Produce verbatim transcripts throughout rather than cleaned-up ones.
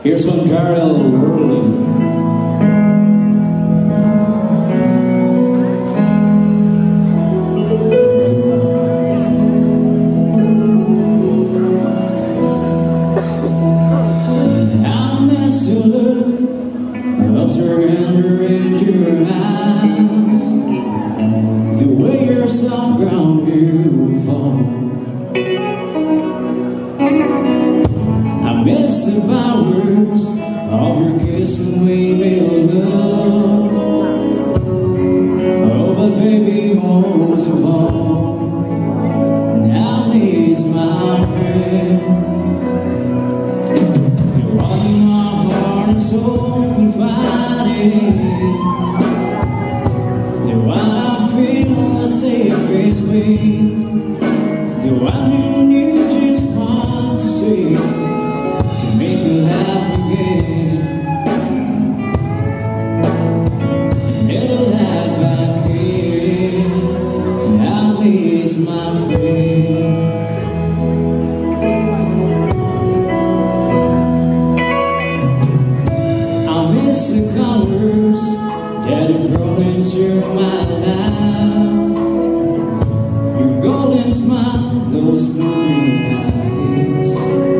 Here's from Darrell Worley. Soft ground beautiful. I miss the powers of your kiss when we made love. Oh, but baby, most of all, I miss my friend. You're all in my heart and soul confiding. Though I feel the safest way, though I knew just what to say to make me laugh again. And never laugh back again. I miss my friend. I miss the colors that have brought into my life. Your golden smile, those blue eyes.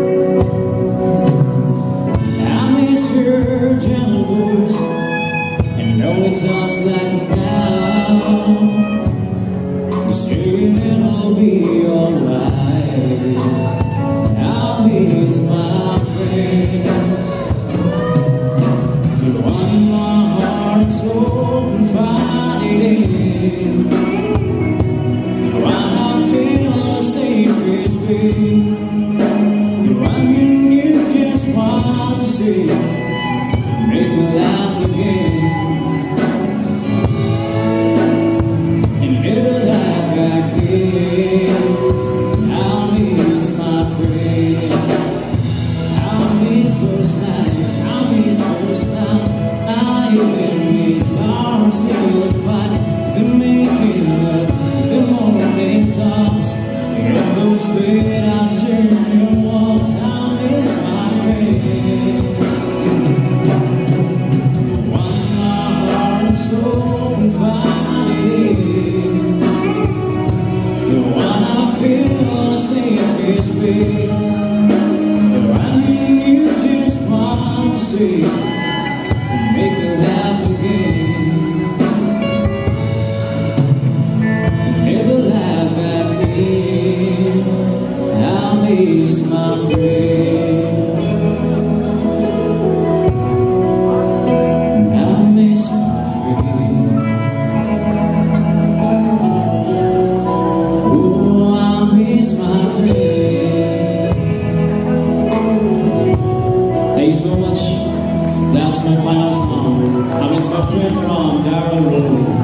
I miss your gentle voice, and know it sounds like now. You say it'll be alright. I miss my friends. The one my heart so confiding. The one I feel the safest way. The one you knew just what to say, make me laugh again. And never laugh back again. I miss my friend. I miss those nights, I miss those times. I even miss our sacrifice, the making love, the morning talks, and those bed afternoon walks. I miss my friend. The one my heart and soul confided, the one I feel the safest way. Though I knew just what to say, make me laugh again. Never laugh back again. I miss my friend. I miss my friend. Oh, I miss my friend. Thank you so much. That's my final song. I miss my friend from Darrell Worley.